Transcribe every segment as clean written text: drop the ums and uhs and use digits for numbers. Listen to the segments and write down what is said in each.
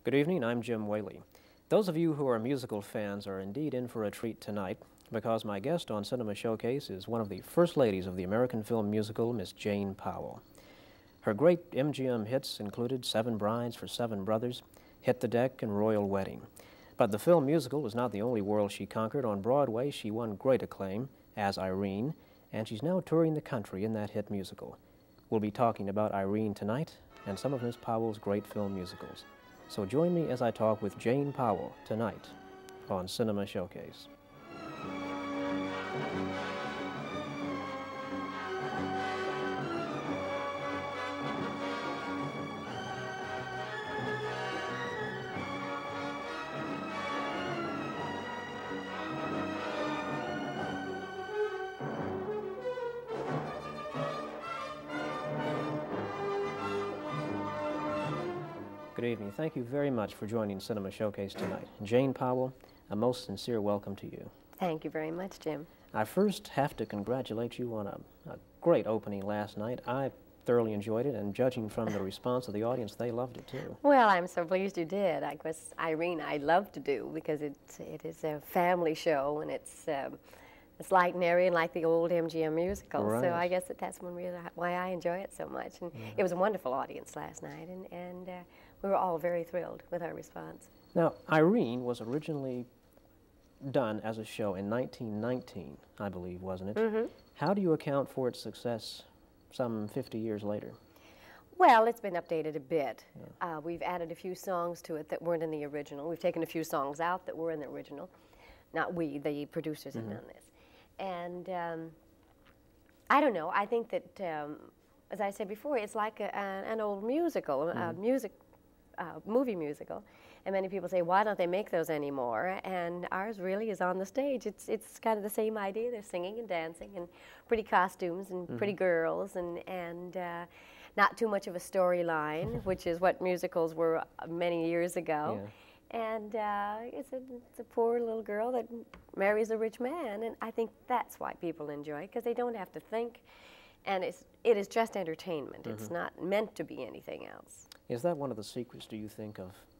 Good evening, I'm Jim Whaley. Those of you who are musical fans are indeed in for a treat tonight because my guest on Cinema Showcase is one of the first ladies of the American film musical, Miss Jane Powell. Her great MGM hits included Seven Brides for Seven Brothers, Hit the Deck, and Royal Wedding. But the film musical was not the only world she conquered. On Broadway, she won great acclaim as Irene, and she's now touring the country in that hit musical. We'll be talking about Irene tonight and some of Miss Powell's great film musicals. So join me as I talk with Jane Powell tonight on Cinema Showcase. Good evening. Thank you very much for joining Cinema Showcase tonight. Jane Powell, a most sincere welcome to you. Thank you very much, Jim. I first have to congratulate you on a great opening last night. I thoroughly enjoyed it, and judging from the response of the audience, they loved it too. Well, I'm so pleased you did. I guess Irene I love to do because it is a family show, and it's light and airy and like the old MGM musical. Right. So I guess that's one reason why I enjoy it so much. And it was a wonderful audience last night, and we were all very thrilled with our response. Now, Irene was originally done as a show in 1919, I believe, wasn't it? Mm-hmm. How do you account for its success some 50 years later? Well, it's been updated a bit. Yeah. We've added a few songs to it that weren't in the original. We've taken a few songs out that were in the original. Not we, the producers have done this. And I don't know, I think that, as I said before, it's like an old musical, movie musical. And many people say, why don't they make those anymore? And ours really is on the stage. It's kind of the same idea. They're singing and dancing and pretty costumes and pretty girls and not too much of a storyline, which is what musicals were many years ago. Yeah. And it's a poor little girl that marries a rich man, and I think that's why people enjoy it, because they don't have to think, and it is just entertainment. It's not meant to be anything else. Is that one of the secrets, do you think,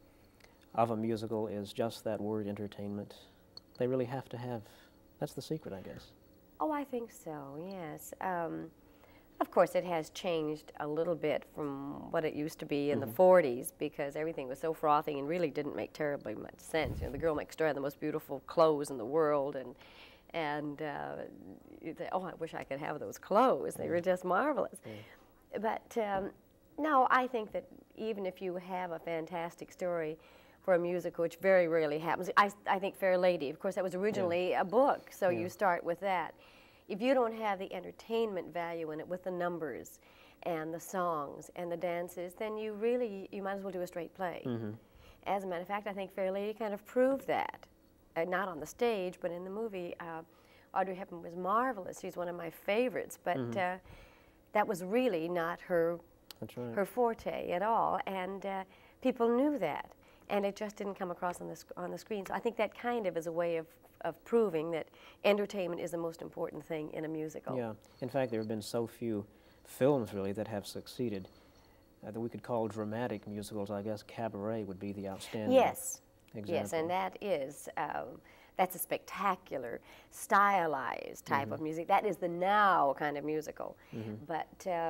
of a musical, is just that word entertainment? They really have to have, that's the secret, I guess. Oh, I think so, yes. Of course, it has changed a little bit from what it used to be in the 40s, because everything was so frothy and really didn't make terribly much sense. You know, the girl next door had the most beautiful clothes in the world, and you'd say, oh, I wish I could have those clothes. They were just marvelous. But no, I think that even if you have a fantastic story for a musical, which very rarely happens, I think Fair Lady, of course, that was originally a book, so you start with that. If you don't have the entertainment value in it with the numbers and the songs and the dances, then you might as well do a straight play. As a matter of fact, I think Fair Lady kind of proved that. Not on the stage, but in the movie. Audrey Hepburn was marvelous. She's one of my favorites, but that was really not her forte at all, and people knew that, and it just didn't come across on the screen. So I think that kind of is a way of proving that entertainment is the most important thing in a musical. Yeah. In fact, there have been so few films, really, that have succeeded that we could call dramatic musicals. I guess Cabaret would be the outstanding example. Yes, and that is, that's a spectacular, stylized type of music. That is the now kind of musical. But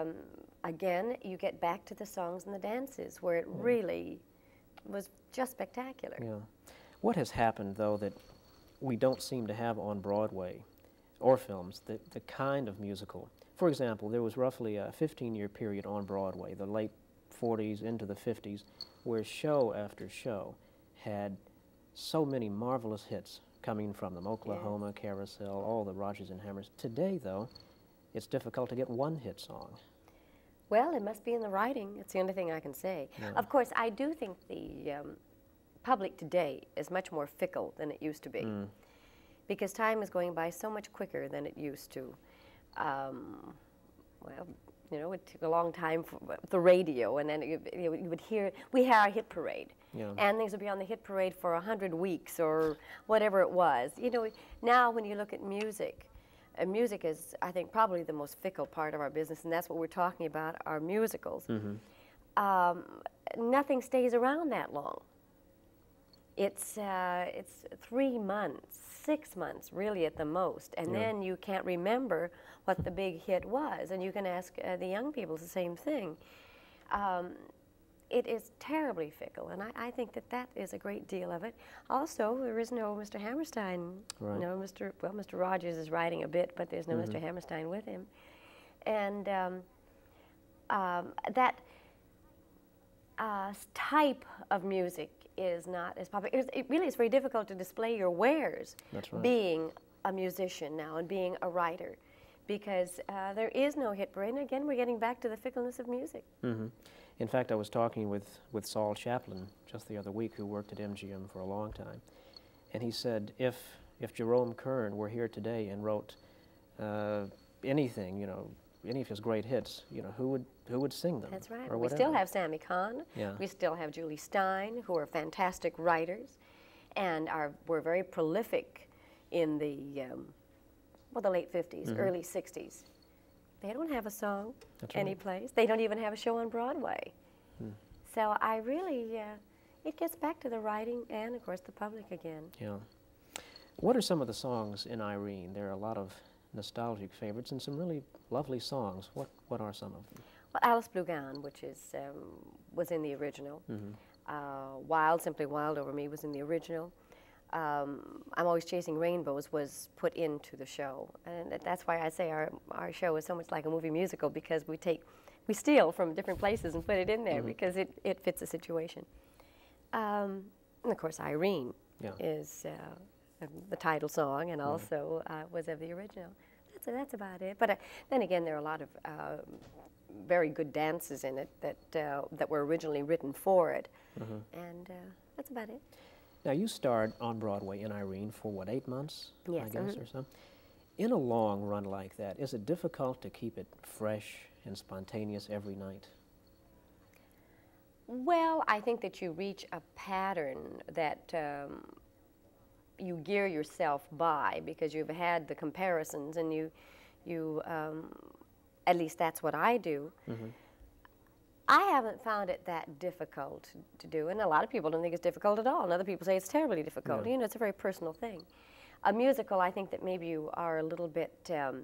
again, you get back to the songs and the dances, where it really was just spectacular. Yeah. What has happened, though, that we don't seem to have on Broadway or films, the kind of musical? For example, there was roughly a 15-year period on Broadway, the late 40s into the 50s, where show after show had so many marvelous hits coming from them. Oklahoma, Carousel, all the Rodgers and Hammers. Today, though, it's difficult to get one hit song. Well, it must be in the writing. It's the only thing I can say. Yeah. Of course, I do think the public today is much more fickle than it used to be, because time is going by so much quicker than it used to. Well, you know, it took a long time for the radio, and then you would hear, we had our hit parade, and things would be on the hit parade for 100 weeks or whatever it was. You know, now when you look at music, music is, I think, probably the most fickle part of our business, and that's what we're talking about, our musicals. Nothing stays around that long. It's 3 months, 6 months, really at the most, and Yeah. then you can't remember what the big hit was. And you can ask the young people the same thing. It is terribly fickle, and I think that that is a great deal of it. Also, there is no Mr. Hammerstein. Right. No, Mr. Rogers is writing a bit, but there's no Mr. Hammerstein with him, and that type of music is not as popular. It really is very difficult to display your wares. That's right. Being a musician now and being a writer, because there is no hit parade. And again, we're getting back to the fickleness of music. In fact, I was talking with Saul Chaplin just the other week, who worked at MGM for a long time, and he said if Jerome Kern were here today and wrote anything, you know, any of his great hits, you know, who would sing them? That's right. Or We whatever. still have Sammy Kahn. Yeah. We still have Julie Stein, who are fantastic writers, and were very prolific in the the late 50s, early 60s. They don't have a song That's right. anyplace. They don't even have a show on Broadway. So I really, it gets back to the writing and, of course, the public again. Yeah. What are some of the songs in Irene? There are a lot of nostalgic favorites and some really lovely songs. What are some of them? Well, Alice Blue Gown, which is was in the original. Wild, Simply Wild Over Me was in the original. I'm Always Chasing Rainbows was put into the show, and that's why I say our show is so much like a movie musical, because we steal from different places and put it in there because it fits the situation. And of course, Irene is the title song, and also was of the original. That's about it. But then again, there are a lot of very good dances in it that were originally written for it, and that's about it. Now, you starred on Broadway in Irene for, what, 8 months, Yes, I guess, or so? In a long run like that, is it difficult to keep it fresh and spontaneous every night? Well, I think that you reach a pattern that you gear yourself by, because you've had the comparisons, and you at least that's what I do. I haven't found it that difficult to do, and a lot of people don't think it's difficult at all, and other people say it's terribly difficult. You know, it's a very personal thing. A musical, I think that maybe you are a little bit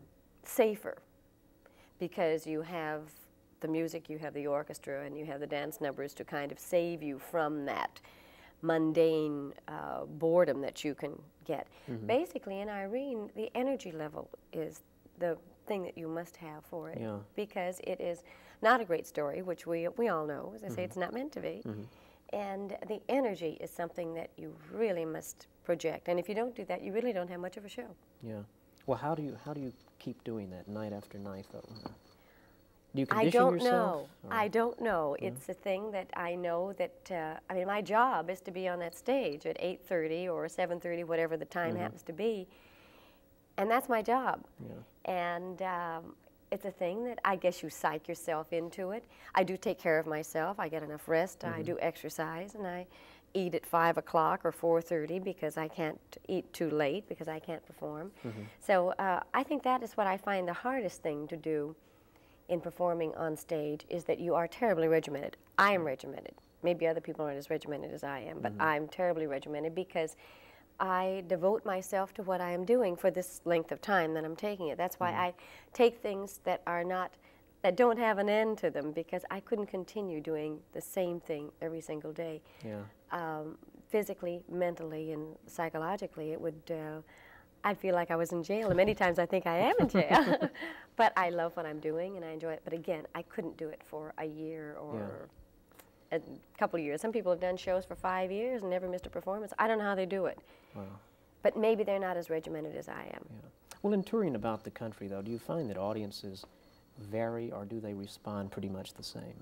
safer, because you have the music, you have the orchestra, and you have the dance numbers to kind of save you from that mundane boredom that you can get. Basically, in Irene, the energy level is the thing that you must have for it, because it is not a great story, which we all know. As I say, it's not meant to be. And the energy is something that you really must project. And if you don't do that, you really don't have much of a show. Yeah. Well, how do you keep doing that night after night, though? Do you I condition don't yourself? know. Or? I don't know. It's a thing that I know that, I mean, my job is to be on that stage at 8:30 or 7:30, whatever the time happens to be. And that's my job. And it's a thing that I guess you psych yourself into it. I do take care of myself. I get enough rest. I do exercise, and I eat at 5 o'clock or 4:30 because I can't eat too late because I can't perform. So I think that is what I find the hardest thing to do in performing on stage, is that you are terribly regimented. I am regimented. Maybe other people aren't as regimented as I am, but I'm terribly regimented because I devote myself to what I am doing for this length of time that I'm taking it. That's why I take things that are not, that don't have an end to them, because I couldn't continue doing the same thing every single day. Physically, mentally, and psychologically, it would, I'd feel like I was in jail, and many times I think I am in jail. But I love what I'm doing, and I enjoy it. But again, I couldn't do it for a year or a couple of years. Some people have done shows for 5 years and never missed a performance. I don't know how they do it. But maybe they're not as regimented as I am. Well, in touring about the country, though, do you find that audiences vary, or do they respond pretty much the same?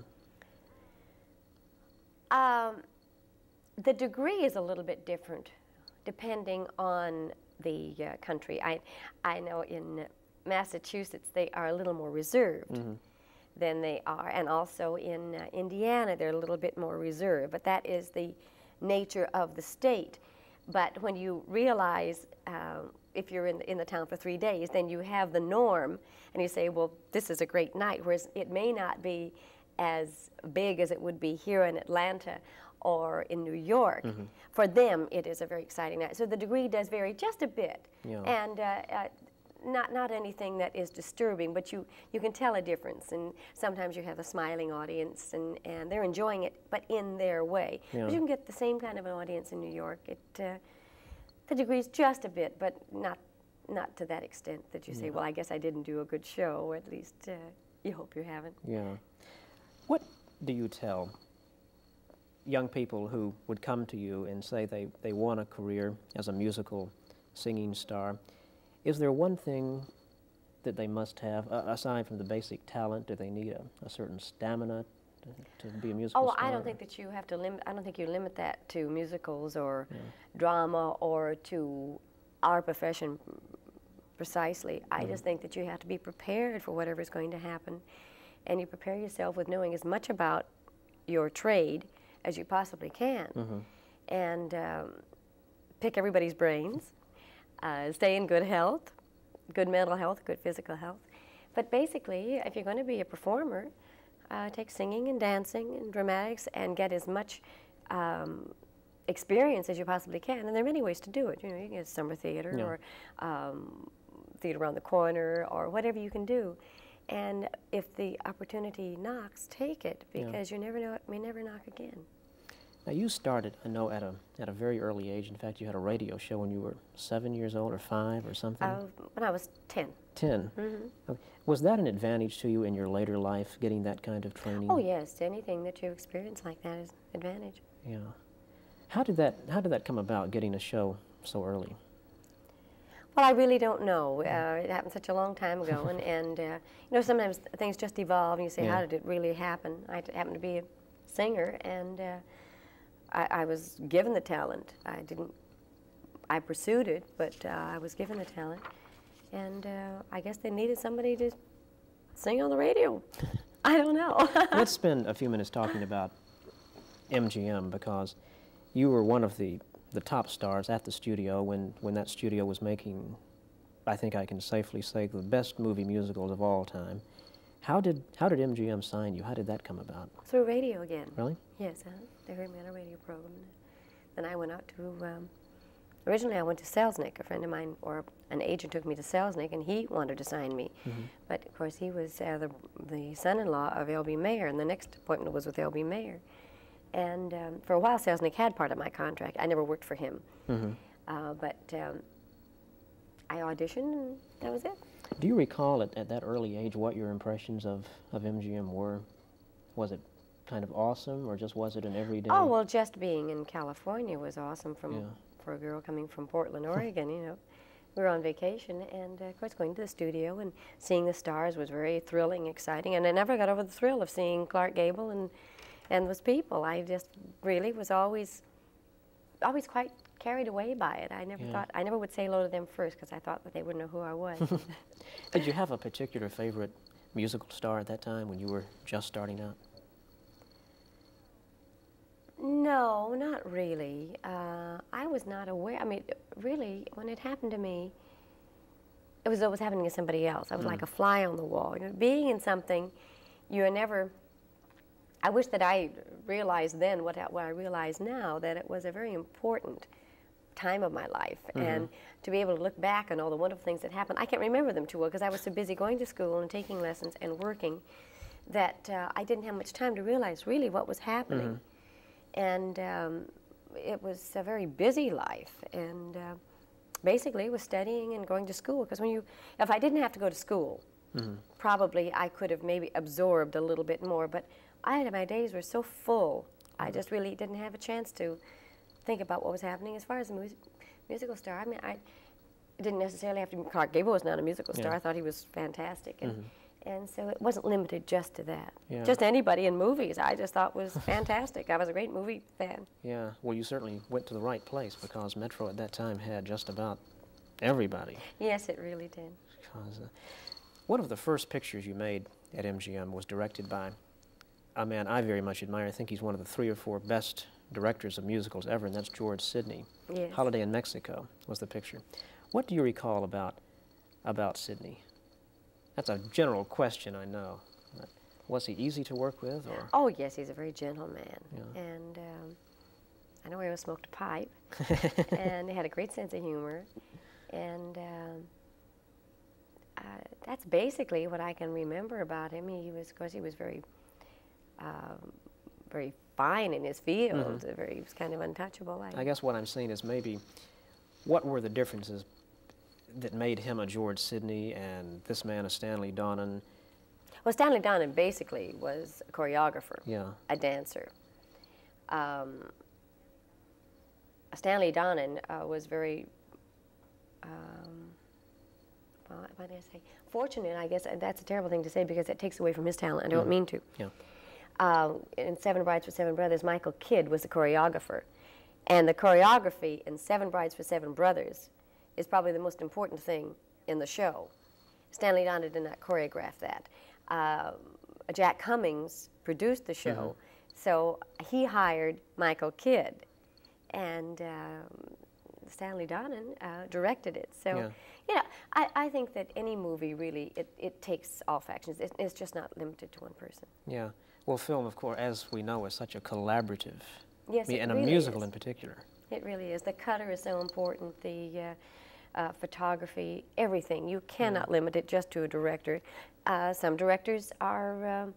The degree is a little bit different depending on the country. I know in Massachusetts they are a little more reserved than they are, and also in Indiana they're a little bit more reserved, but that is the nature of the state. But when you realize, if you're in the town for 3 days, then you have the norm, and you say, well, this is a great night, whereas it may not be as big as it would be here in Atlanta or in New York, for them it is a very exciting night. So the degree does vary just a bit, and not anything that is disturbing, but you can tell a difference. And sometimes you have a smiling audience, and they're enjoying it, but in their way. But you can get the same kind of an audience in New York. The degree's just a bit, but not to that extent that you say, well, I guess I didn't do a good show. At least you hope you haven't. Yeah. What do you tell young people who would come to you and say they want a career as a musical singing star? Is there one thing that they must have, aside from the basic talent? Do they need a certain stamina to be a musical star? I don't think that you have to limit, I don't think you limit that to musicals or drama or to our profession precisely. I just think that you have to be prepared for whatever's going to happen, and you prepare yourself with knowing as much about your trade as you possibly can, and pick everybody's brains, stay in good health, good mental health, good physical health. But basically, if you're going to be a performer, take singing and dancing and dramatics and get as much experience as you possibly can. And there are many ways to do it. You know, you can get summer theater or theater around the corner or whatever you can do. And if the opportunity knocks, take it, because you never know, it may never knock again. Now, you started, I know, at a very early age. In fact, you had a radio show when you were 7 years old or 5 or something? When I was 10. 10? Okay. Was that an advantage to you in your later life, getting that kind of training? Oh, yes. Anything that you experience like that is an advantage. Yeah. How did that come about, getting a show so early? Well, I really don't know. It happened such a long time ago, and you know, sometimes things just evolve, and you say, how did it really happen? I happened to be a singer, and I was given the talent. I pursued it, but I was given the talent, and I guess they needed somebody to sing on the radio. I don't know. Let's spend a few minutes talking about MGM, because you were one of the top stars at the studio when that studio was making, I think I can safely say, the best movie musicals of all time. How did MGM sign you? How did that come about? Through radio again. Really? Yes, they heard me on a radio program. Then I went out to, originally I went to Selznick. A friend of mine, or an agent, took me to Selznick, and he wanted to sign me. But of course he was the son-in-law of L.B. Mayer, and the next appointment was with L.B. Mayer. And for a while, Selznick had part of my contract. I never worked for him. But I auditioned, and that was it. Do you recall at that early age what your impressions of MGM were? Was it kind of awesome, or just was it an everyday? Oh, well, just being in California was awesome for a girl coming from Portland, Oregon, you know. We were on vacation, and of course going to the studio and seeing the stars was very thrilling, exciting, and I never got over the thrill of seeing Clark Gable and those people. I just really was always quite carried away by it. I never thought, I never would say hello to them first, because I thought that they wouldn't know who I was. Did you have a particular favorite musical star at that time when you were just starting out? No, not really. I was not aware. I mean, really, when it happened to me, it was always happening to somebody else. I was like a fly on the wall. You know, being in something, you're never. I wish that I realized then what I realize now, that it was a very important time of my life, and to be able to look back on all the wonderful things that happened. I can't remember them too well because I was so busy going to school and taking lessons and working that I didn't have much time to realize really what was happening. And it was a very busy life, and basically it was studying and going to school, because if I didn't have to go to school, probably I could have maybe absorbed a little bit more, but my days were so full, I just really didn't have a chance to think about what was happening. As far as a musical star, I mean, I didn't necessarily have to. Clark Gable was not a musical star. I thought he was fantastic, and so it wasn't limited just to that. Just anybody in movies, I just thought was fantastic. I was a great movie fan. Yeah, well, you certainly went to the right place, because Metro at that time had just about everybody. Yes, it really did. Because one of the first pictures you made at MGM was directed by a man I very much admire. I think he's one of the 3 or 4 best directors of musicals ever, and that's George Sidney. Yes. Holiday in Mexico was the picture. What do you recall about Sidney? That's a general question, I know. Was he easy to work with, or? Oh, yes, he's a very gentle man. Yeah. And I know he always smoked a pipe, and he had a great sense of humor. And that's basically what I can remember about him. He was, of course, he was very, very fine in his field. He was kind of untouchable. I guess what I'm saying is maybe, what were the differences that made him a George Sidney and this man a Stanley Donen? Well, Stanley Donen basically was a choreographer, a dancer. Stanley Donen was very, well, what did I say? Fortunate, I guess. That's a terrible thing to say because it takes away from his talent. I don't mean to. Yeah. In Seven Brides for Seven Brothers, Michael Kidd was the choreographer. And the choreography in Seven Brides for Seven Brothers is probably the most important thing in the show. Stanley Donen did not choreograph that. Jack Cummings produced the show, so he hired Michael Kidd, and Stanley Donen directed it. So, you know, I think that any movie really, it takes all factions. It's just not limited to one person. Yeah. Well, film, of course, as we know, is such a collaborative. Yes, and really a musical is. In particular. It really is. The cutter is so important, the photography, everything. You cannot limit it just to a director. Some directors are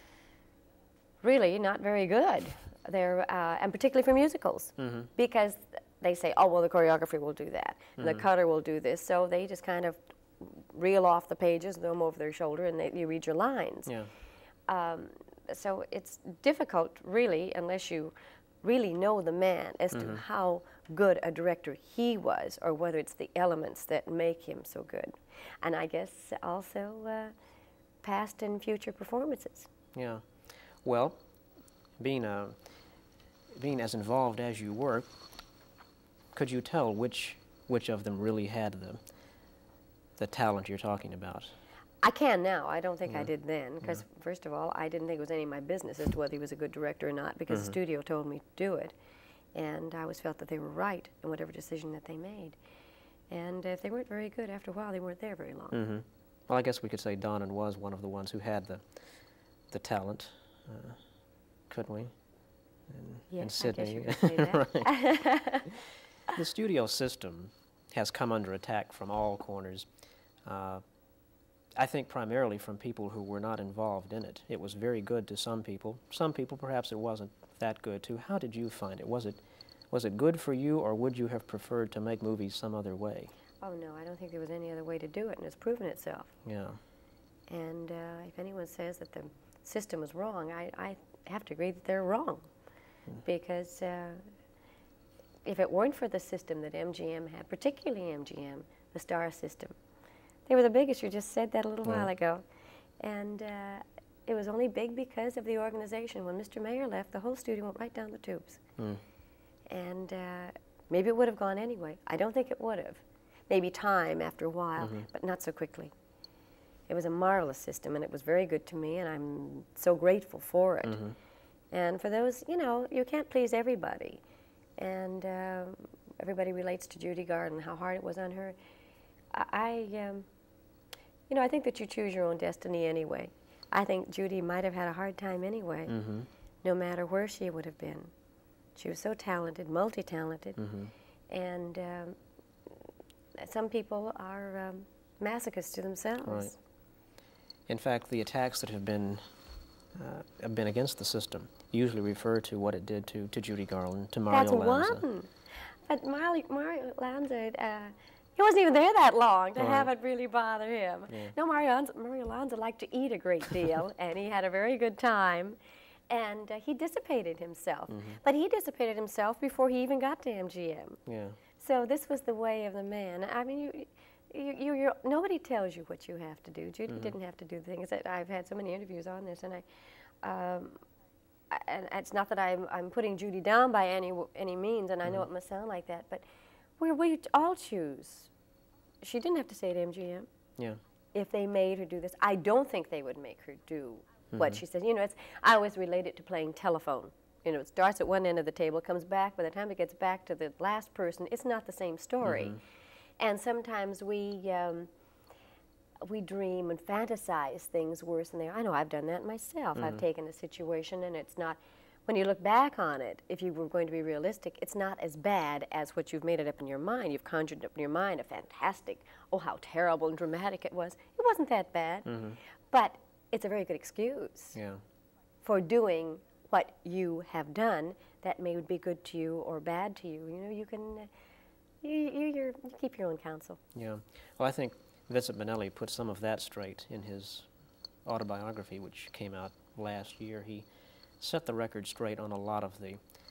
really not very good. They're, and particularly for musicals, because they say, oh, well, the choreography will do that, and the cutter will do this. So they just kind of reel off the pages, throw them over their shoulder, and you read your lines. Yeah. So it's difficult, really, unless you really know the man as to how good a director he was, or whether it's the elements that make him so good. And I guess also past and future performances. Yeah. Well, being as involved as you were, could you tell which of them really had the talent you're talking about? I can now. I don't think I did then, because first of all, I didn't think it was any of my business as to whether he was a good director or not, because the studio told me to do it, and I always felt that they were right in whatever decision that they made. And if they weren't very good, after a while, they weren't there very long. Well, I guess we could say Donen was one of the ones who had the talent, couldn't we? Yes, and Sidney. I guess you could say that. The studio system has come under attack from all corners. I think primarily from people who were not involved in it. It was very good to some people. Some people, perhaps it wasn't that good to. How did you find it? Was it good for you, or would you have preferred to make movies some other way? Oh, no, I don't think there was any other way to do it, and it's proven itself. Yeah. And if anyone says that the system was wrong, I have to agree that they're wrong. Because if it weren't for the system that MGM had, particularly MGM, the star system, they were the biggest. You just said that a little while ago. And it was only big because of the organization. When Mr. Mayer left, the whole studio went right down the tubes. And maybe it would have gone anyway. I don't think it would have. Maybe time after a while, but not so quickly. It was a marvelous system, and it was very good to me, and I'm so grateful for it. And for those, you know, you can't please everybody. And everybody relates to Judy Garland, how hard it was on her. You know, I think that you choose your own destiny anyway. I think Judy might have had a hard time anyway, no matter where she would have been. She was so talented, multi-talented, and some people are masochists to themselves. Right. In fact, the attacks that have been against the system usually refer to what it did to Judy Garland, to Mario Lanza. That's one. But Mario Lanza, he wasn't even there that long to have it really bother him. No, Mario Lanza liked to eat a great deal, and he had a very good time, and he dissipated himself. But he dissipated himself before he even got to MGM. Yeah. So this was the way of the man. I mean, nobody tells you what you have to do. Judy didn't have to do things. I've had so many interviews on this, and and it's not that I'm putting Judy down by any means, and I know it must sound like that, but we all choose. She didn't have to stay at MGM. Yeah. If they made her do this, I don't think they would make her do what she said. You know, I always relate it to playing telephone. You know, it starts at one end of the table, comes back. By the time it gets back to the last person, it's not the same story. And sometimes we we dream and fantasize things worse than they are. I know I've done that myself. I've taken a situation and it's not, when you look back on it, if you were going to be realistic, it's not as bad as what you've made it up in your mind. You've conjured up in your mind a fantastic, oh, how terrible and dramatic it was. It wasn't that bad, but it's a very good excuse for doing what you have done that may be good to you or bad to you. You know, you can, you keep your own counsel. Yeah. Well, I think Vincent Minnelli put some of that straight in his autobiography, which came out last year. He set the record straight on a lot of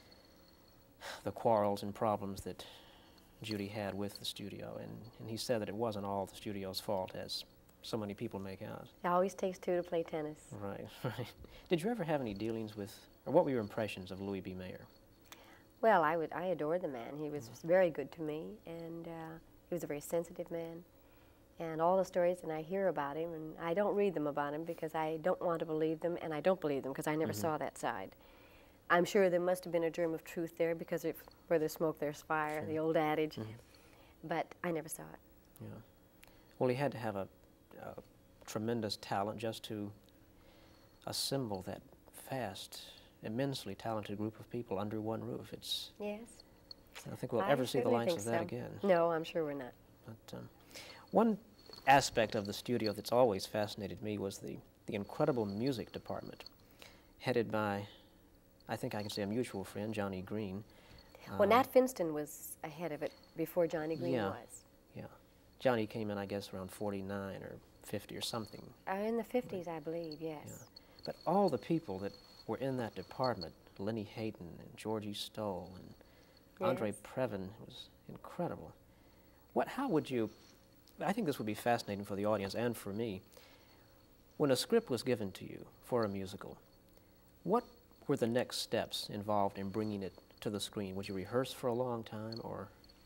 the quarrels and problems that Judy had with the studio, and he said that it wasn't all the studio's fault, as so many people make out. It always takes two to play tennis. Right, right. Did you ever have any dealings with, or what were your impressions of Louis B. Mayer? Well, I adored the man. He was very good to me, and he was a very sensitive man. And all the stories that I hear about him, and I don't read them about him because I don't want to believe them, and I don't believe them because I never saw that side. I'm sure there must have been a germ of truth there because if where there's smoke, there's fire, the old adage. But I never saw it. Yeah. Well, he had to have a tremendous talent just to assemble that vast, immensely talented group of people under one roof. It's. Yes. I don't think we'll ever see the likes of that again. No, I'm sure we're not. But one aspect of the studio that's always fascinated me was the incredible music department, headed by, I think I can say, a mutual friend, Johnny Green. Well, Nat Finston was ahead of it before Johnny Green was. Yeah. Johnny came in, I guess, around 49 or 50 or something. In the 50s, I believe, yes. Yeah. But all the people that were in that department, Lenny Hayden and Georgie Stoll and Andre Previn, was incredible. How would you, I think this would be fascinating for the audience and for me, when a script was given to you for a musical, what were the next steps involved in bringing it to the screen? Would you rehearse for a long time, or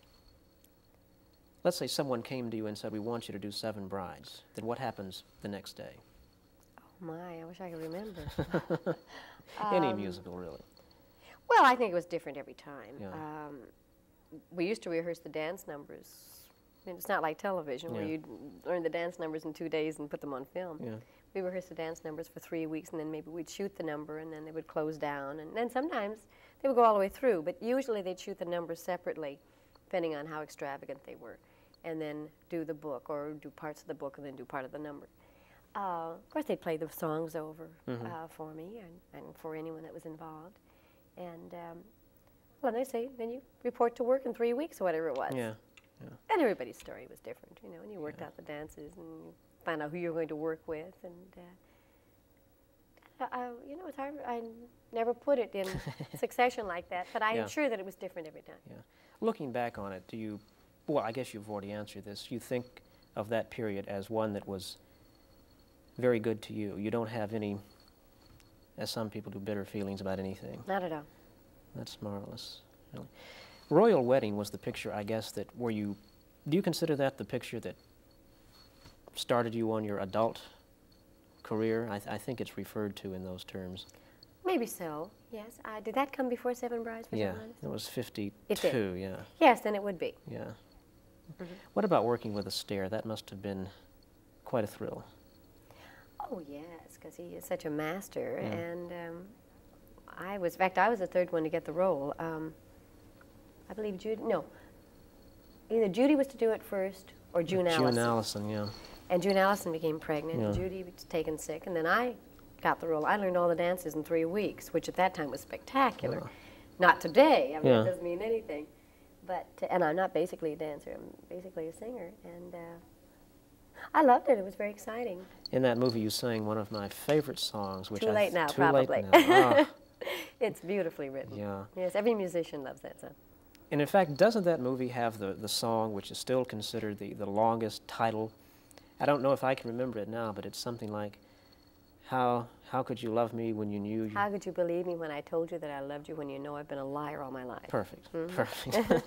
let's say someone came to you and said, we want you to do 7 Brides, then what happens the next day? Oh my, I wish I could remember. Any musical, really. Well, I think it was different every time. Yeah. We used to rehearse the dance numbers. I mean, it's not like television where you'd learn the dance numbers in 2 days and put them on film. Yeah. We rehearsed the dance numbers for 3 weeks, and then maybe we'd shoot the number, and then they would close down. And then sometimes they would go all the way through, but usually they'd shoot the numbers separately, depending on how extravagant they were, and then do the book, or do parts of the book and then do part of the number. Of course, they'd play the songs over for me and for anyone that was involved. And well, they say, then you report to work in 3 weeks or whatever it was. Yeah. Yeah. And everybody's story was different, you know, and you worked out the dances and you find out who you're going to work with. And, you know, it's hard. I never put it in succession like that, but I'm sure that it was different every time. Yeah. Looking back on it, do you, well, I guess you've already answered this, you think of that period as one that was very good to you? You don't have any, as some people do, bitter feelings about anything? Not at all. That's marvelous, really. Royal Wedding was the picture, I guess, that do you consider that the picture that started you on your adult career? I think it's referred to in those terms. Maybe so, yes. Did that come before 7 Brides? Yeah, it was 52, it did. Yeah. Yes, then it would be. Yeah. What about working with Astaire? That must have been quite a thrill. Oh, yes, because he is such a master. And in fact, I was the third one to get the role. I believe Judy, no, either Judy was to do it first or June Allison. June Allison, yeah. And June Allison became pregnant, and Judy was taken sick, and then I got the role. I learned all the dances in 3 weeks, which at that time was spectacular. Not today, I mean, it doesn't mean anything. But, and I'm not basically a dancer, I'm basically a singer, and I loved it. It was very exciting. In that movie, you sang one of my favorite songs, which Too Late Now, Too probably. Late Now. It's beautifully written. Yeah. Yes, every musician loves that song. And in fact, doesn't that movie have the song which is still considered the longest title? I don't know if I can remember it now, but it's something like, how could you love me when you knew you... How could you believe me when I told you that I loved you when you know I've been a liar all my life? Perfect, perfect.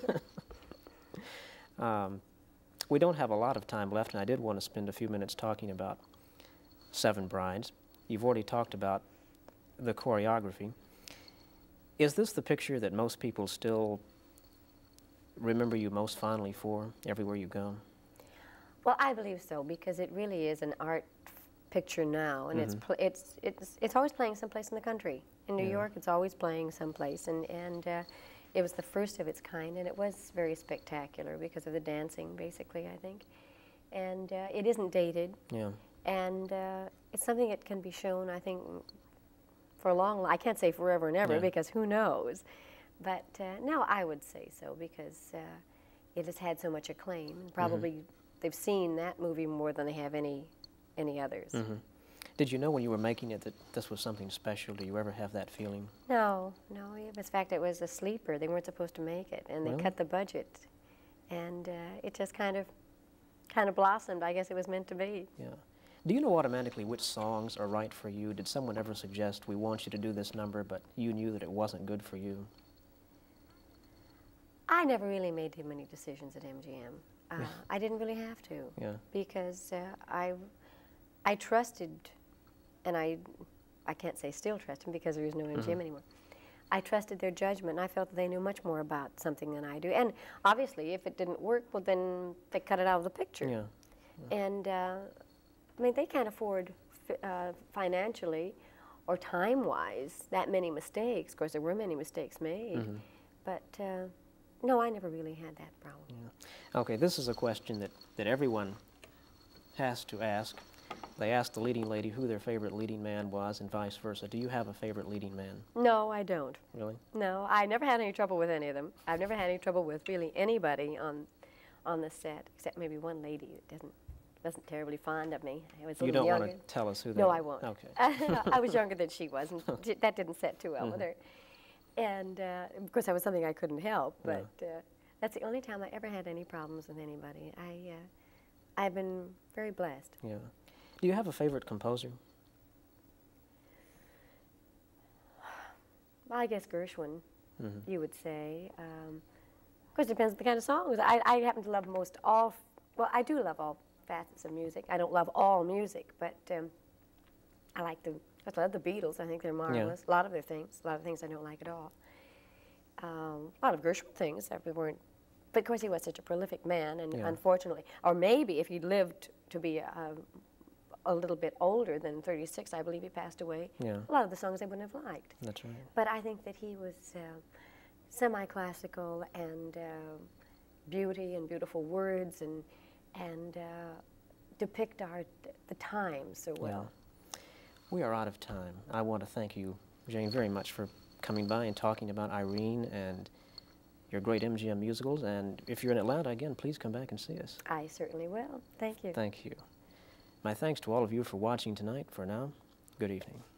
We don't have a lot of time left, and I did want to spend a few minutes talking about 7 Brides. You've already talked about the choreography. Is this the picture that most people still remember you most fondly for everywhere you go? Well, I believe so, because it really is an art picture now, and it's always playing someplace in the country. In New York, it's always playing someplace, and it was the first of its kind, and it was very spectacular because of the dancing, basically, I think. And it isn't dated. Yeah. And it's something that can be shown, I think, for a long, I can't say forever and ever, because who knows. But now I would say so, because it has had so much acclaim. And probably they've seen that movie more than they have any others. Did you know when you were making it that this was something special? Do you ever have that feeling? No, no. In fact, it was a sleeper. They weren't supposed to make it, and they cut the budget. And it just kind of blossomed. I guess it was meant to be. Yeah. Do you know automatically which songs are right for you? Did someone ever suggest, we want you to do this number, but you knew that it wasn't good for you? I never really made too many decisions at MGM. I didn't really have to, because I trusted, and I can't say still trust them because there is no MGM anymore. I trusted their judgment, and I felt that they knew much more about something than I do. And obviously, if it didn't work, well, then they cut it out of the picture. Yeah. And I mean, they can't afford financially or time-wise that many mistakes. Of course, there were many mistakes made, but no, I never really had that problem. Yeah. Okay, this is a question that everyone has to ask. They asked the leading lady who their favorite leading man was and vice versa. Do you have a favorite leading man? No, I don't. Really? No, I never had any trouble with any of them. I've never had any trouble with really anybody on the set, except maybe one lady that wasn't terribly fond of me. I was a little younger. You don't want to tell us who that No, I won't. Okay. I was younger than she was, and that didn't set too well with her. And of course, that was something I couldn't help, but that's the only time I ever had any problems with anybody. I've been very blessed. Yeah. Do you have a favorite composer? Well, I guess Gershwin, you would say. Of course, it depends on the kind of songs. I happen to love most all, well, I do love all facets of music. I don't love all music, but I love the Beatles. I think they're marvelous. A lot of their things. A lot of things I don't like at all. A lot of Gershwin things that weren't. But of course, he was such a prolific man, and unfortunately, or maybe if he'd lived to be a little bit older than 36, I believe he passed away. Yeah. A lot of the songs I wouldn't have liked. That's right. But I think that he was semi-classical and beauty and beautiful words and depict the times so well. We are out of time. I want to thank you, Jane, very much for coming by and talking about Irene and your great MGM musicals. And if you're in Atlanta again, please come back and see us. I certainly will. Thank you. Thank you. My thanks to all of you for watching tonight. For now, good evening.